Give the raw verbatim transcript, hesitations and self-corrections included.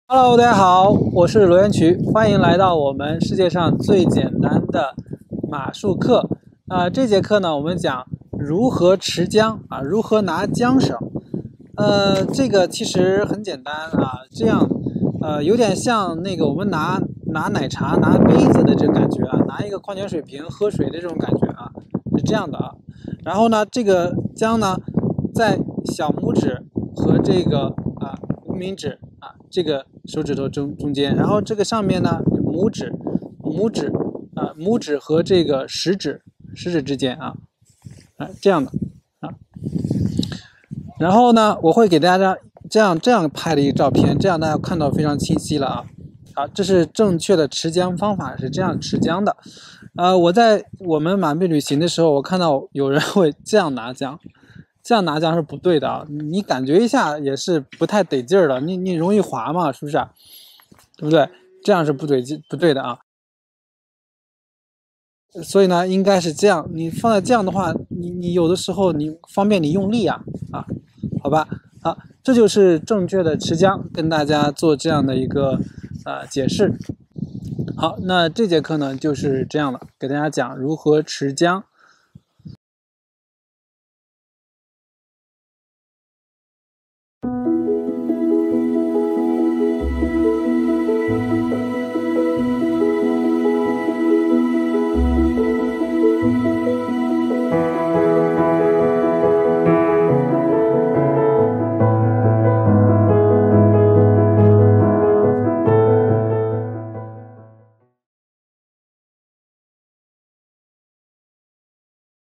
Hello， 大家好，我是罗元渠，欢迎来到我们世界上最简单的马术课。啊、呃，这节课呢，我们讲如何持缰啊，如何拿缰绳。呃，这个其实很简单啊，这样，呃，有点像那个我们拿拿奶茶、拿杯子的这个感觉啊，拿一个矿泉水瓶喝水的这种感觉啊，是这样的啊。然后呢，这个缰呢，在小拇指和这个啊无名指啊这个手指头中中间，然后这个上面呢，拇指、拇指啊拇指和这个食指食指之间啊啊这样的啊。然后呢，我会给大家这样这样拍的一个照片，这样大家看到非常清晰了啊。好，这是正确的持缰方法，是这样持缰的。呃，我在我们马背旅行的时候，我看到有人会这样拿缰，这样拿缰是不对的啊。你感觉一下也是不太得劲儿的，你你容易滑嘛，是不是啊？对不对？这样是不对不对的啊。所以呢，应该是这样。你放在这样的话，你你有的时候你方便你用力啊啊，好吧？好，这就是正确的持缰，跟大家做这样的一个呃解释。好，那这节课呢就是这样了，给大家讲如何持缰。